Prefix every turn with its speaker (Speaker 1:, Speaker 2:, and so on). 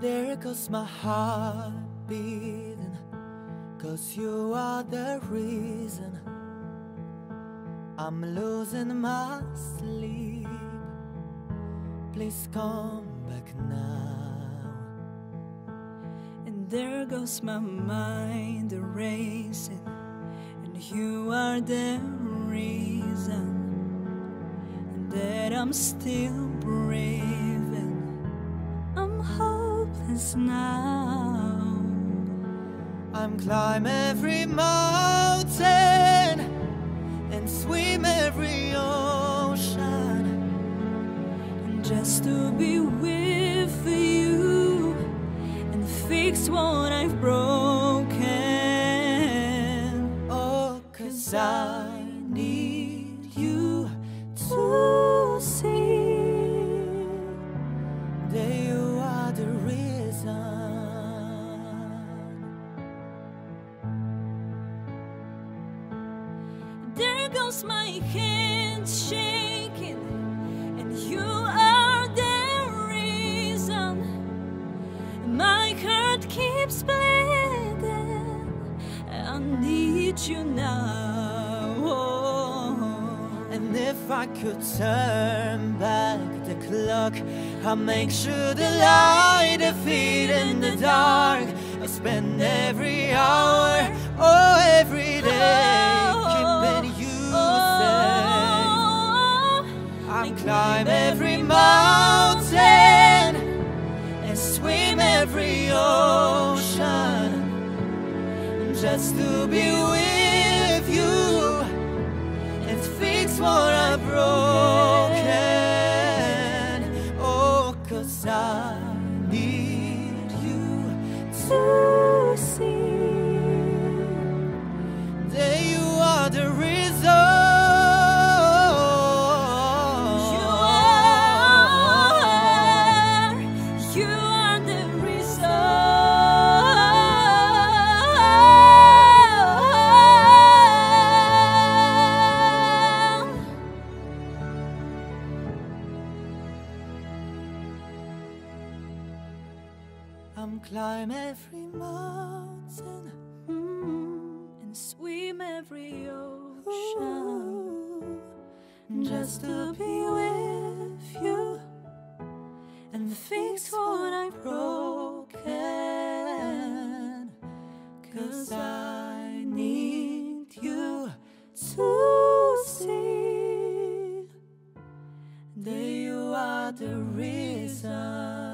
Speaker 1: There goes my heart beating, 'cause you are the reason I'm losing my sleep. Please come back now.
Speaker 2: And there goes my mind racing, and you are the reason that I'm still breathing. I'm hopeless now.
Speaker 1: I'm climb every mountain and swim every ocean,
Speaker 2: just to be with you and fix what I've broken.
Speaker 1: Oh, 'cause I need you to see that you are the reason.
Speaker 2: There goes my hand shaking, and you are the reason my heart keeps bleeding. I need you now.
Speaker 1: And if I could turn back the clock, I'd make sure the light a feet in the dark. I spend every hour, oh every day, keeping you safe. I climb every mountain and swim every ocean, just to be with you and fix what I've broken. Oh, 'cause I need you to see that you are the reason.
Speaker 2: You are the reason.
Speaker 1: I'm climb every mountain
Speaker 2: And swim every ocean,
Speaker 1: just to be with you and fix what I've broken. 'Cause I need you to see that you are the reason.